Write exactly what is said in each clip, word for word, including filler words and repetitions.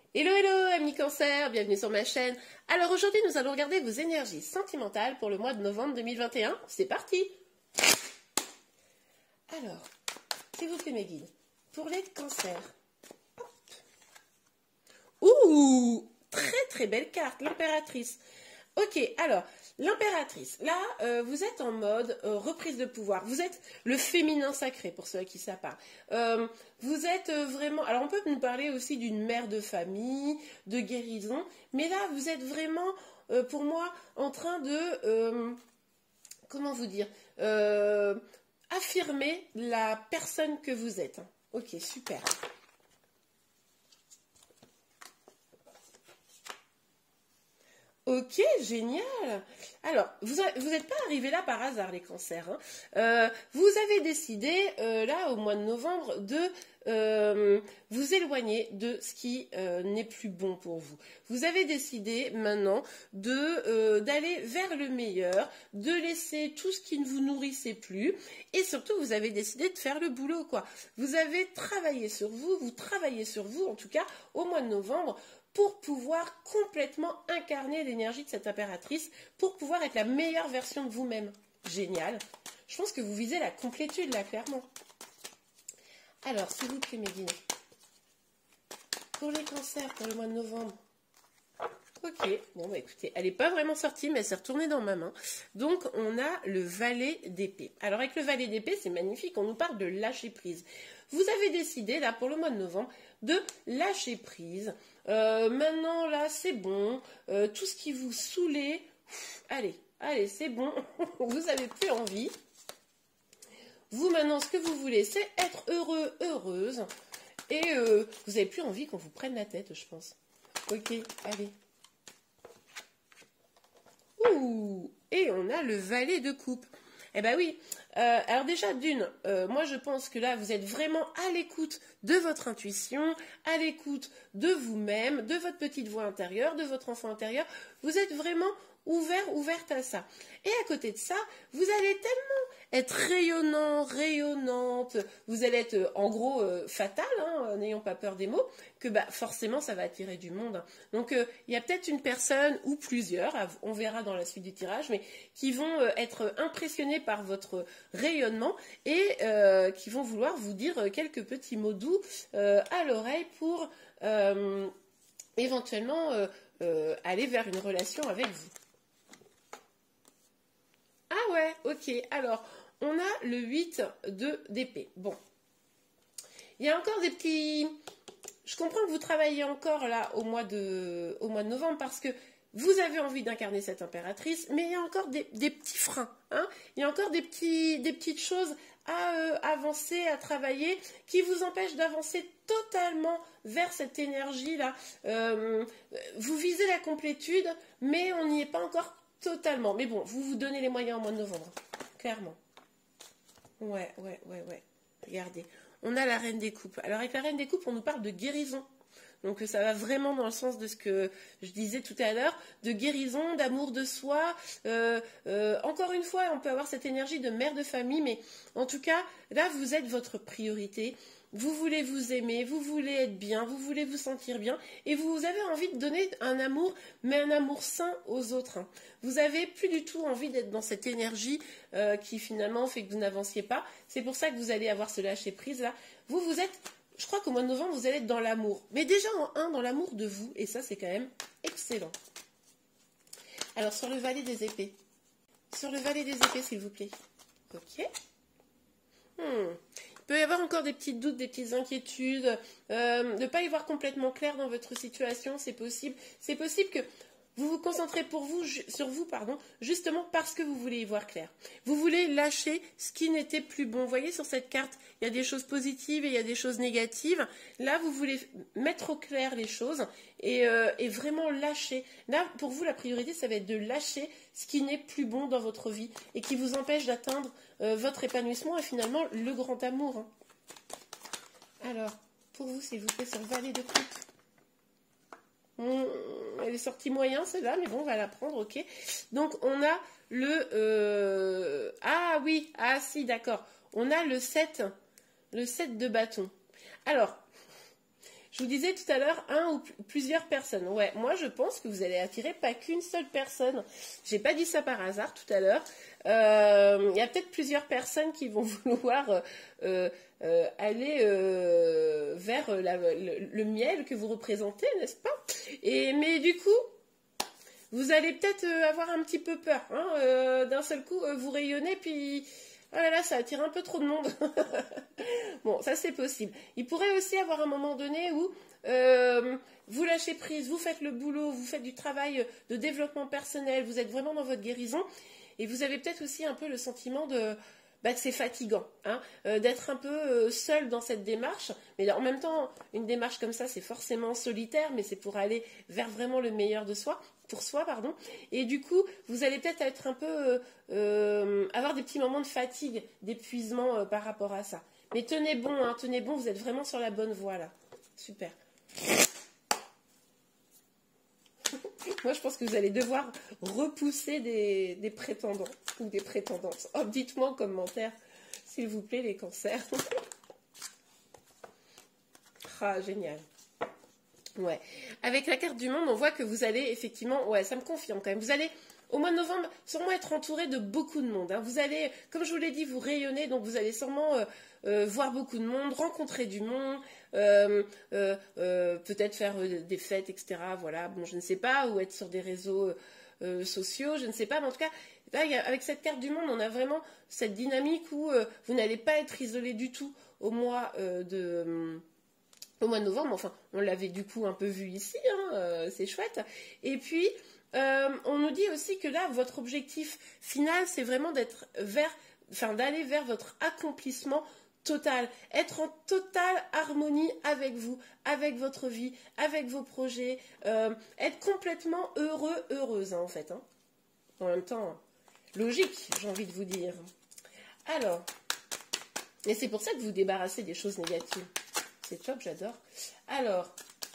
Hello, hello, amis cancer, bienvenue sur ma chaîne. Alors aujourd'hui, nous allons regarder vos énergies sentimentales pour le mois de novembre deux mille vingt et un. C'est parti! Alors, s'il vous plaît mes guides, pour les cancers. Hop. Ouh, très très belle carte, l'impératrice. Ok, alors, l'impératrice, là, euh, vous êtes en mode euh, reprise de pouvoir. Vous êtes le féminin sacré, pour ceux à qui ça parle. Euh, vous êtes euh, vraiment... Alors, on peut nous parler aussi d'une mère de famille, de guérison. Mais là, vous êtes vraiment, euh, pour moi, en train de... Euh, comment vous dire euh, affirmer la personne que vous êtes. Ok, super. Ok, génial. Alors, vous n'êtes pas arrivé là par hasard, les cancers. Hein. Euh, vous avez décidé, euh, là, au mois de novembre, de euh, vous éloigner de ce qui euh, n'est plus bon pour vous. Vous avez décidé, maintenant, de euh, d'aller vers le meilleur, de laisser tout ce qui ne vous nourrissait plus. Et surtout, vous avez décidé de faire le boulot, quoi. Vous avez travaillé sur vous, vous travaillez sur vous, en tout cas, au mois de novembre, pour pouvoir complètement incarner l'énergie de cette impératrice, pour pouvoir être la meilleure version de vous-même. Génial. Je pense que vous visez la complétude, là, clairement. Alors, s'il vous plaît, mes guides, pour les cancers, pour le mois de novembre. Ok, bon, bah écoutez, elle n'est pas vraiment sortie, mais elle s'est retournée dans ma main. Donc, on a le valet d'épée. Alors, avec le valet d'épée, c'est magnifique, on nous parle de lâcher prise. Vous avez décidé, là, pour le mois de novembre, de lâcher prise. Euh, maintenant, là, c'est bon. Euh, tout ce qui vous saoulait, pff, allez, allez, c'est bon. Vous n'avez plus envie. Vous, maintenant, ce que vous voulez, c'est être heureux, heureuse. Et euh, vous n'avez plus envie qu'on vous prenne la tête, je pense. Ok, allez. Ouh, et on a le valet de coupe. Eh ben oui, euh, alors déjà d'une, euh, moi je pense que là vous êtes vraiment à l'écoute de votre intuition, à l'écoute de vous-même, de votre petite voix intérieure, de votre enfant intérieur. Vous êtes vraiment ouvert, ouverte à ça. Et à côté de ça, vous allez tellement être rayonnant, rayonnante, vous allez être euh, en gros euh, fatal, hein, n'ayons pas peur des mots, que bah, forcément ça va attirer du monde. Donc euh, il y a peut-être une personne ou plusieurs, on verra dans la suite du tirage, mais qui vont euh, être impressionnés par votre rayonnement et euh, qui vont vouloir vous dire quelques petits mots doux euh, à l'oreille pour euh, éventuellement euh, euh, aller vers une relation avec vous. Ah ouais, ok, alors on a le huit d'épée. Bon, il y a encore des petits... Je comprends que vous travaillez encore là au mois de, au mois de novembre parce que vous avez envie d'incarner cette impératrice, mais il y a encore des, des petits freins. Hein, il y a encore des, petits, des petites choses à euh, avancer, à travailler, qui vous empêchent d'avancer totalement vers cette énergie-là. Euh, vous visez la complétude, mais on n'y est pas encore totalement. Mais bon, vous vous donnez les moyens au mois de novembre, clairement. Ouais, ouais, ouais, ouais. Regardez, on a la reine des coupes. Alors avec la reine des coupes, on nous parle de guérison. Donc ça va vraiment dans le sens de ce que je disais tout à l'heure, de guérison, d'amour de soi. Euh, euh, encore une fois, on peut avoir cette énergie de mère de famille, mais en tout cas, là, vous êtes votre priorité. Vous voulez vous aimer, vous voulez être bien, vous voulez vous sentir bien, et vous avez envie de donner un amour, mais un amour sain aux autres. Vous n'avez plus du tout envie d'être dans cette énergie euh, qui finalement fait que vous n'avanciez pas. C'est pour ça que vous allez avoir ce lâcher-prise là. Vous, vous êtes... Je crois qu'au mois de novembre, vous allez être dans l'amour. Mais déjà en un, dans l'amour de vous. Et ça, c'est quand même excellent. Alors, sur le valet des épées. Sur le valet des épées, s'il vous plaît. Ok. Hmm. Il peut y avoir encore des petits doutes, des petites inquiétudes. Euh, de ne pas y voir complètement clair dans votre situation, c'est possible. C'est possible que vous vous concentrez pour vous, sur vous, pardon, justement parce que vous voulez y voir clair. Vous voulez lâcher ce qui n'était plus bon. Vous voyez sur cette carte, il y a des choses positives et il y a des choses négatives. Là, vous voulez mettre au clair les choses et, euh, et vraiment lâcher. Là, pour vous, la priorité, ça va être de lâcher ce qui n'est plus bon dans votre vie et qui vous empêche d'atteindre euh, votre épanouissement et finalement le grand amour. Hein. Alors, pour vous, s'il vous plaît, sur le valet de coupe. Elle est sortie moyen celle-là, mais bon, on va la prendre, ok. Donc, on a le... Euh... Ah oui, ah si, d'accord. On a le sept, le sept de bâton. Alors, Je vous disais tout à l'heure, un ou plusieurs personnes. Ouais, moi je pense que vous allez attirer pas qu'une seule personne. J'ai pas dit ça par hasard tout à l'heure. Il euh, y a peut-être plusieurs personnes qui vont vouloir euh, euh, aller euh, vers la, le, le miel que vous représentez, n'est-ce pas? Et mais du coup, vous allez peut-être avoir un petit peu peur. Hein, euh, d'un seul coup, vous rayonnez, puis oh là là, ça attire un peu trop de monde. Bon, ça c'est possible. Il pourrait aussi avoir un moment donné où euh, vous lâchez prise, vous faites le boulot, vous faites du travail de développement personnel, vous êtes vraiment dans votre guérison, et vous avez peut-être aussi un peu le sentiment de... Bah, que c'est fatigant, hein, euh, d'être un peu euh, seul dans cette démarche. Mais en même temps, une démarche comme ça, c'est forcément solitaire, mais c'est pour aller vers vraiment le meilleur de soi, pour soi, pardon. Et du coup, vous allez peut-être être un peu, euh, euh, avoir des petits moments de fatigue, d'épuisement euh, par rapport à ça. Mais tenez bon, hein, tenez bon, vous êtes vraiment sur la bonne voie là. Super. Moi, je pense que vous allez devoir repousser des, des prétendants ou des prétendantes. Oh, dites-moi en commentaire, s'il vous plaît, les cancers. Ah, génial. Ouais. Avec la carte du monde, on voit que vous allez effectivement... Ouais, ça me confirme quand même. Vous allez, au mois de novembre, sûrement être entouré de beaucoup de monde. Hein. Vous allez, comme je vous l'ai dit, vous rayonner. Donc, vous allez sûrement euh, euh, voir beaucoup de monde, rencontrer du monde... Euh, euh, euh, peut-être faire euh, des fêtes, et cetera. Voilà, bon, je ne sais pas, ou être sur des réseaux euh, sociaux, je ne sais pas, mais en tout cas, là, y a, avec cette carte du monde, on a vraiment cette dynamique où euh, vous n'allez pas être isolé du tout au mois euh, de... Euh, au mois de novembre, enfin, on l'avait du coup un peu vu ici, hein, euh, c'est chouette. Et puis, euh, on nous dit aussi que là, votre objectif final, c'est vraiment d'être vers, enfin, d'aller vers votre accomplissement total, être en totale harmonie avec vous, avec votre vie, avec vos projets, euh, être complètement heureux, heureuse, hein, en fait. Hein. En même temps, logique, j'ai envie de vous dire. Alors, et c'est pour ça que vous vous débarrassez des choses négatives. C'est top, j'adore. Alors,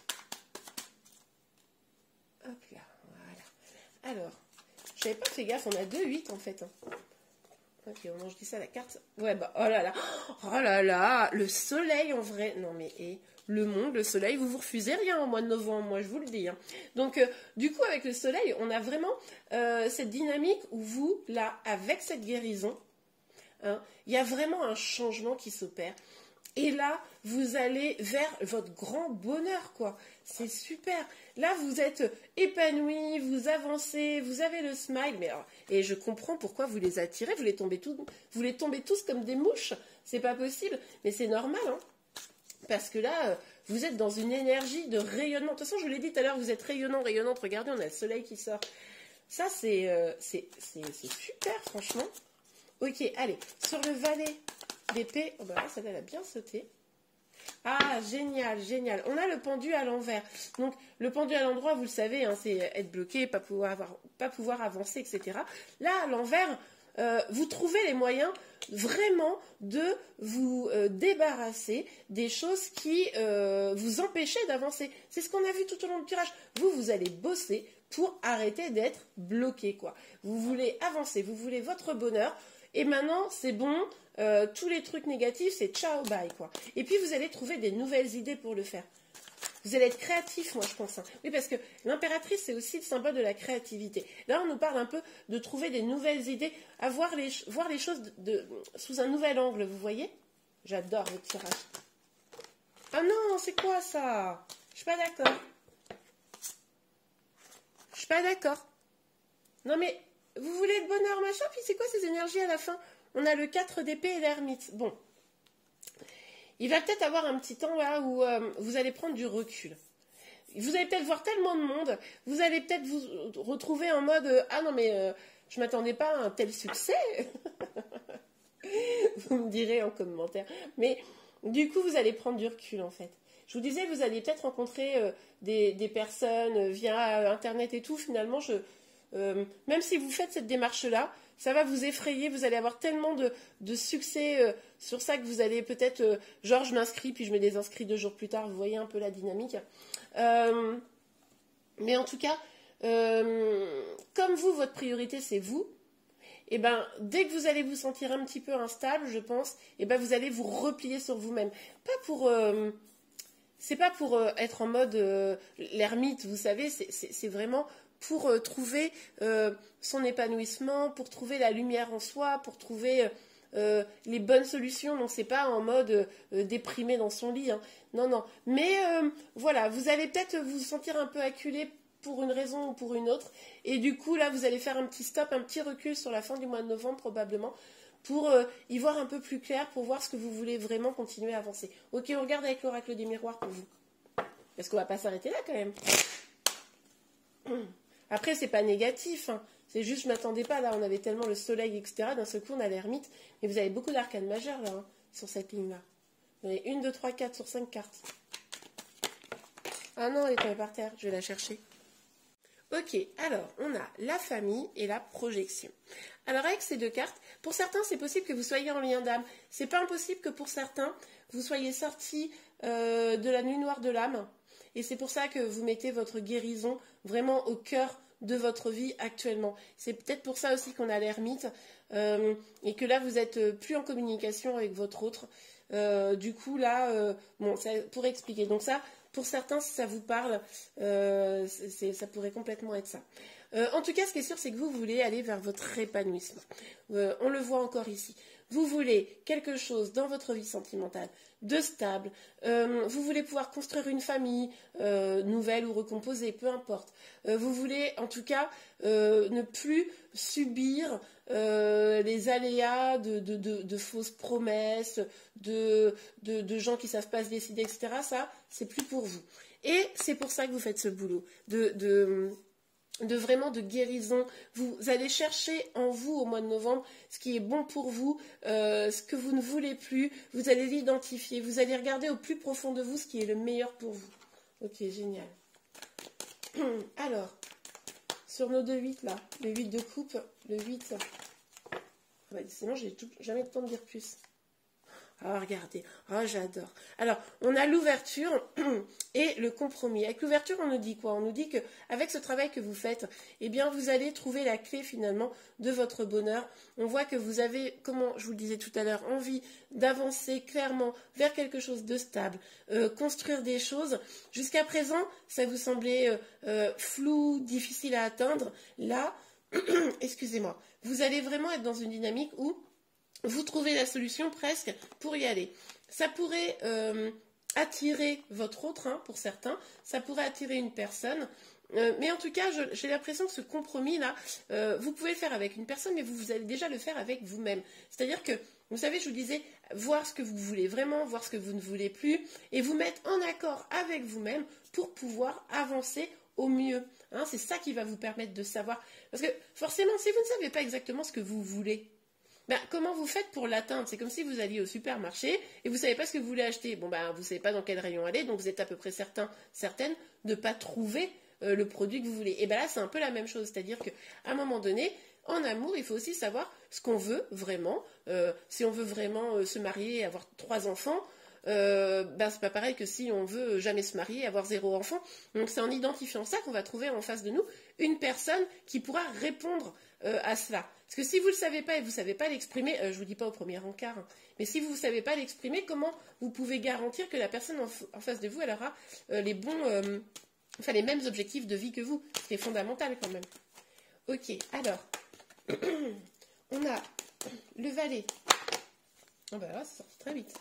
hop là, voilà. Alors, je n'avais pas fait gaffe, on a deux huit en fait. Hein. Ok, on mange dit ça, la carte. Ouais, bah, oh là là, oh là là, le soleil en vrai. Non mais, et le monde, le soleil, vous vous refusez rien au mois de novembre, moi je vous le dis. Hein. Donc, euh, du coup, avec le soleil, on a vraiment euh, cette dynamique où vous, là, avec cette guérison, hein, il y a vraiment un changement qui s'opère. Et là, vous allez vers votre grand bonheur, quoi. C'est super. Là, vous êtes épanoui, vous avancez, vous avez le smile. Mais alors, et je comprends pourquoi vous les attirez. Vous les tombez tous, vous les tombez tous comme des mouches. C'est pas possible. Mais c'est normal, hein. Parce que là, vous êtes dans une énergie de rayonnement. De toute façon, je vous l'ai dit tout à l'heure, vous êtes rayonnant, rayonnante. Regardez, on a le soleil qui sort. Ça, c'est euh, c'est super, franchement. Ok, allez. Sur le valet d'épée, oh bah là, celle-là, elle a bien sauté. Ah, génial, génial. On a le pendu à l'envers. Donc, le pendu à l'endroit, vous le savez, hein, c'est être bloqué, pas pouvoir, avoir, pas pouvoir avancer, et cetera. Là, à l'envers, euh, vous trouvez les moyens vraiment de vous euh, débarrasser des choses qui euh, vous empêchaient d'avancer. C'est ce qu'on a vu tout au long du tirage. Vous, vous allez bosser pour arrêter d'être bloqué, quoi. Vous voulez avancer, vous voulez votre bonheur. Et maintenant, c'est bon, euh, tous les trucs négatifs, c'est ciao, bye, quoi. Et puis, vous allez trouver des nouvelles idées pour le faire. Vous allez être créatif, moi, je pense. Hein. Oui, parce que l'impératrice, c'est aussi le symbole de la créativité. Là, on nous parle un peu de trouver des nouvelles idées, à voir les, voir les choses de, de, sous un nouvel angle, vous voyez? J'adore votre tirage. Ah non, c'est quoi ça? Je suis pas d'accord. Je suis pas d'accord. Non, mais... Vous voulez le bonheur, machin, puis c'est quoi ces énergies à la fin? On a le quatre d'épée et l'ermite. Bon. Il va peut-être avoir un petit temps là où euh, vous allez prendre du recul. Vous allez peut-être voir tellement de monde, vous allez peut-être vous retrouver en mode euh, ah non mais euh, je m'attendais pas à un tel succès. Vous me direz en commentaire. Mais du coup, vous allez prendre du recul en fait. Je vous disais, vous allez peut-être rencontrer euh, des, des personnes via Internet et tout. Finalement, je... Euh, même si vous faites cette démarche-là, ça va vous effrayer, vous allez avoir tellement de, de succès euh, sur ça que vous allez peut-être, euh, genre je m'inscris, puis je me désinscris deux jours plus tard, vous voyez un peu la dynamique. Euh, mais en tout cas, euh, comme vous, votre priorité c'est vous, et ben dès que vous allez vous sentir un petit peu instable, je pense, et ben vous allez vous replier sur vous-même. Pas pour... Euh, c'est pas pour euh, être en mode euh, l'ermite, vous savez, c'est vraiment pour euh, trouver euh, son épanouissement, pour trouver la lumière en soi, pour trouver euh, les bonnes solutions. Donc c'est pas en mode euh, déprimé dans son lit, hein. Non, non. Mais euh, voilà, vous allez peut-être vous sentir un peu acculé pour une raison ou pour une autre. Et du coup, là, vous allez faire un petit stop, un petit recul sur la fin du mois de novembre probablement, pour euh, y voir un peu plus clair, pour voir ce que vous voulez vraiment continuer à avancer. Ok, on regarde avec l'oracle des miroirs pour vous. Parce qu'on va pas s'arrêter là quand même. Après, c'est pas négatif, hein. C'est juste, je m'attendais pas, là, on avait tellement le soleil, et cetera. D'un seul coup, on a l'ermite. Mais vous avez beaucoup d'arcanes majeures, là, hein, sur cette ligne-là. Vous avez une, deux, trois, quatre sur cinq cartes. Ah non, elle est tombée par terre, je vais la chercher. Ok, alors, on a la famille et la projection. Alors, avec ces deux cartes, pour certains, c'est possible que vous soyez en lien d'âme. C'est pas impossible que pour certains, vous soyez sortis euh, de la nuit noire de l'âme. Et c'est pour ça que vous mettez votre guérison vraiment au cœur de votre vie actuellement. C'est peut-être pour ça aussi qu'on a l'ermite euh, et que là, vous n'êtes plus en communication avec votre autre. Euh, du coup, là, euh, bon, ça pourrait expliquer. Donc ça, pour certains, si ça vous parle, euh, c'est, ça pourrait complètement être ça. Euh, en tout cas, ce qui est sûr, c'est que vous voulez aller vers votre épanouissement. Euh, on le voit encore ici. Vous voulez quelque chose dans votre vie sentimentale de stable. Euh, vous voulez pouvoir construire une famille euh, nouvelle ou recomposée, peu importe. Euh, vous voulez, en tout cas, euh, ne plus subir euh, les aléas de, de, de, de fausses promesses, de, de, de gens qui ne savent pas se décider, et cetera. Ça, c'est plus pour vous. Et c'est pour ça que vous faites ce boulot. De... de de vraiment de guérison. Vous allez chercher en vous au mois de novembre ce qui est bon pour vous, euh, ce que vous ne voulez plus, vous allez l'identifier, vous allez regarder au plus profond de vous ce qui est le meilleur pour vous. Ok, génial. Alors, sur nos deux huit là, le huit de coupe, le huit, ah bah, sinon j'ai jamais le temps de dire plus. Ah, regardez, ah, j'adore. Alors, on a l'ouverture et le compromis. Avec l'ouverture, on nous dit quoi? On nous dit qu'avec ce travail que vous faites, eh bien, vous allez trouver la clé finalement de votre bonheur. On voit que vous avez, comme je vous le disais tout à l'heure, envie d'avancer clairement vers quelque chose de stable, euh, construire des choses. Jusqu'à présent, ça vous semblait euh, euh, flou, difficile à atteindre. Là, excusez-moi, vous allez vraiment être dans une dynamique où vous trouvez la solution presque pour y aller. Ça pourrait euh, attirer votre autre, hein, pour certains. Ça pourrait attirer une personne. Euh, mais en tout cas, j'ai l'impression que ce compromis-là, euh, vous pouvez le faire avec une personne, mais vous, vous allez déjà le faire avec vous-même. C'est-à-dire que, vous savez, je vous disais, voir ce que vous voulez vraiment, voir ce que vous ne voulez plus, et vous mettre en accord avec vous-même pour pouvoir avancer au mieux. Hein, c'est ça qui va vous permettre de savoir. Parce que forcément, si vous ne savez pas exactement ce que vous voulez, ben, comment vous faites pour l'atteindre? C'est comme si vous alliez au supermarché et vous ne savez pas ce que vous voulez acheter. Bon, ben, vous ne savez pas dans quel rayon aller, donc vous êtes à peu près certain, certaine de ne pas trouver euh, le produit que vous voulez. Et bien là, c'est un peu la même chose. C'est-à-dire qu'à un moment donné, en amour, il faut aussi savoir ce qu'on veut vraiment. Euh, si on veut vraiment euh, se marier et avoir trois enfants, euh, ben, c'est pas pareil que si on veut jamais se marier et avoir zéro enfant. Donc c'est en identifiant ça qu'on va trouver en face de nous une personne qui pourra répondre euh, à cela. Parce que si vous ne le savez pas et vous ne savez pas l'exprimer, euh, je ne vous dis pas au premier encart, hein, mais si vous ne savez pas l'exprimer, comment vous pouvez garantir que la personne en, en face de vous, elle aura euh, les bons, euh, enfin les mêmes objectifs de vie que vous, ce qui est fondamental quand même. Ok, alors, on a le valet. Oh ben là, c'est sorti très vite.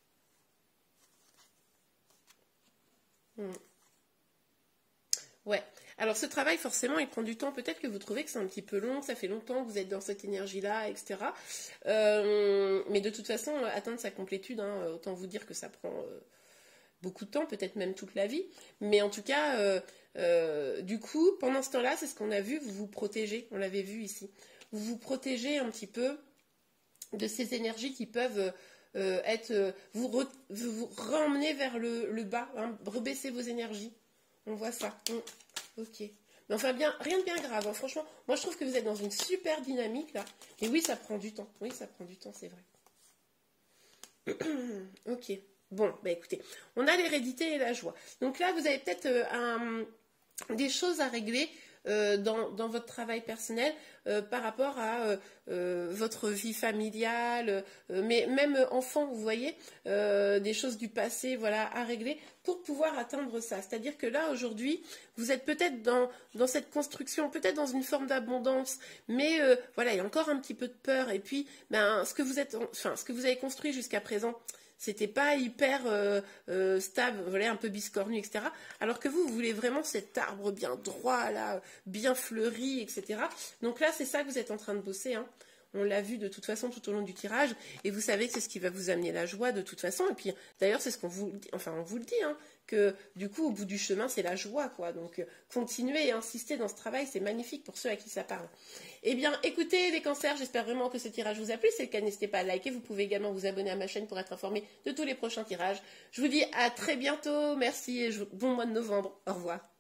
Hmm. Ouais. Alors ce travail, forcément, il prend du temps. Peut-être que vous trouvez que c'est un petit peu long, ça fait longtemps que vous êtes dans cette énergie-là, et cetera. Euh, mais de toute façon, atteindre sa complétude, hein, autant vous dire que ça prend euh, beaucoup de temps, peut-être même toute la vie. Mais en tout cas, euh, euh, du coup, pendant ce temps-là, c'est ce qu'on a vu, vous vous protégez. On l'avait vu ici. Vous vous protégez un petit peu de ces énergies qui peuvent euh, être... Euh, vous, re, vous ramener vers le, le bas, hein, rebaisser vos énergies. On voit ça. Mmh. Ok. Mais enfin, bien, rien de bien grave. Hein. Franchement, moi, je trouve que vous êtes dans une super dynamique, là. Et oui, ça prend du temps. Oui, ça prend du temps, c'est vrai. Ok. Bon, bah écoutez, on a l'hérédité et la joie. Donc là, vous avez peut-être euh, un, des choses à régler euh, dans, dans votre travail personnel euh, par rapport à euh, euh, votre vie familiale, euh, mais même enfant, vous voyez, euh, des choses du passé, voilà, à régler pour pouvoir atteindre ça. C'est-à-dire que là, aujourd'hui, vous êtes peut-être dans, dans cette construction, peut-être dans une forme d'abondance, mais euh, voilà, il y a encore un petit peu de peur. Et puis, ben, ce que vous êtes, enfin, ce que vous avez construit jusqu'à présent, c'était pas hyper euh, euh, stable, voilà, un peu biscornu, et cetera. Alors que vous, vous voulez vraiment cet arbre bien droit, là, bien fleuri, et cetera. Donc là, c'est ça que vous êtes en train de bosser, hein. On l'a vu de toute façon tout au long du tirage, et vous savez que c'est ce qui va vous amener la joie de toute façon. Et puis, d'ailleurs, c'est ce qu'on vous dit, enfin, on vous le dit, hein, que du coup, au bout du chemin, c'est la joie, quoi. Donc, euh, continuez et insistez dans ce travail, c'est magnifique pour ceux à qui ça parle. Eh bien, écoutez les cancers, j'espère vraiment que ce tirage vous a plu. Si c'est le cas, n'hésitez pas à liker. Vous pouvez également vous abonner à ma chaîne pour être informé de tous les prochains tirages. Je vous dis à très bientôt. Merci et je... bon mois de novembre. Au revoir.